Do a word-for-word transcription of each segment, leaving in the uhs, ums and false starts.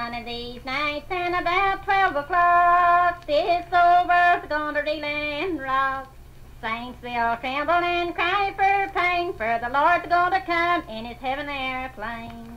one of these nights, and about twelve o'clock, this old world's gonna reel and rock. Saints will tremble and cry for pain, for the Lord's gonna come in his heaven airplane.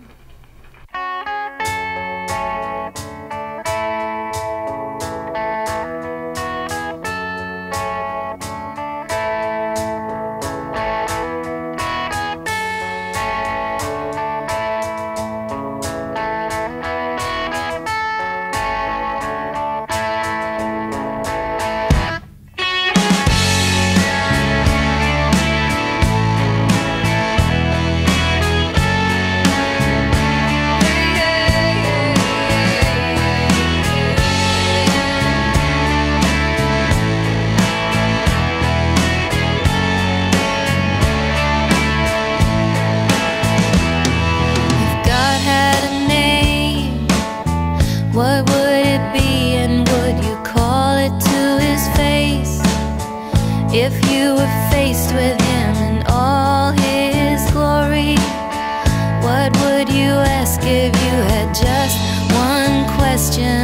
What would it be, and would you call it to his face? If you were faced with him in all his glory, what would you ask if you had just one question?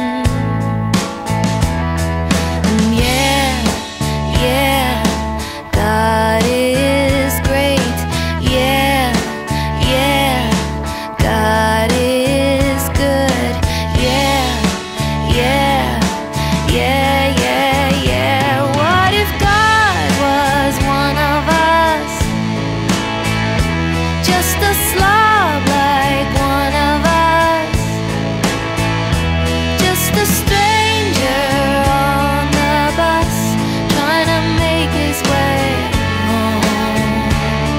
And yeah, yeah, God is great. Yeah, yeah, God is good. Yeah, yeah, yeah, yeah. What if God was one of us? Just a slob like one of us. Just a stranger on the bus, trying to make his way home.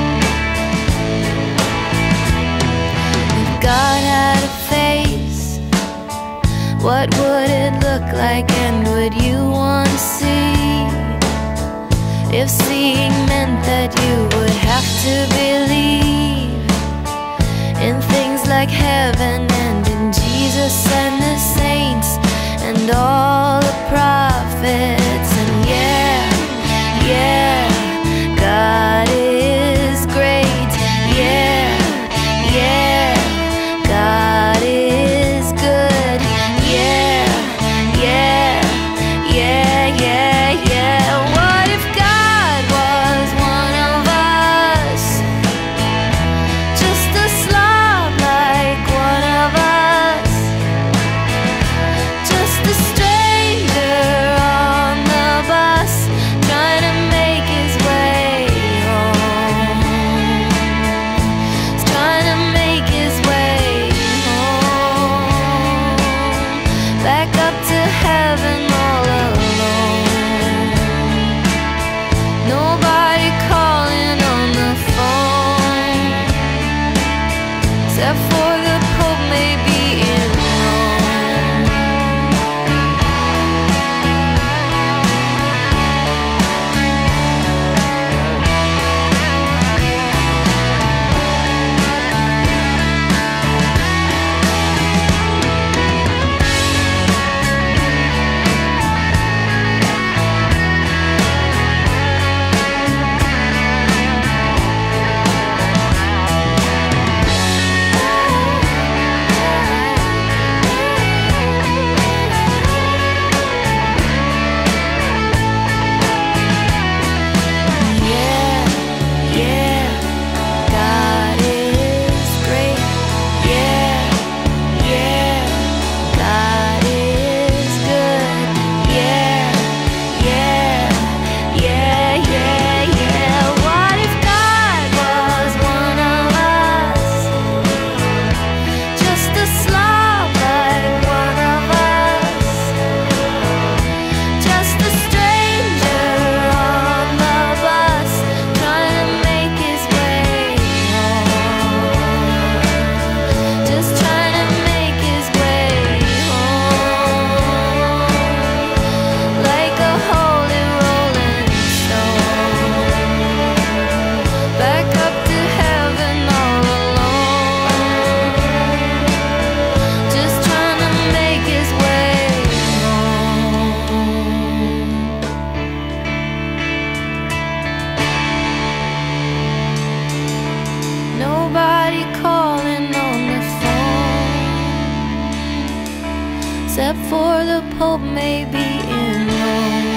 If God had a face, what would it look like, and would you want to see? If seeing meant that you would have to believe in things like heaven and in Jesus and the saints and all the prophets. And yeah, yeah, God is great. Yeah, yeah, God is good. Yeah, yeah, yeah, yeah, yeah. What if God was one of us? except for the Pope maybe in Rome.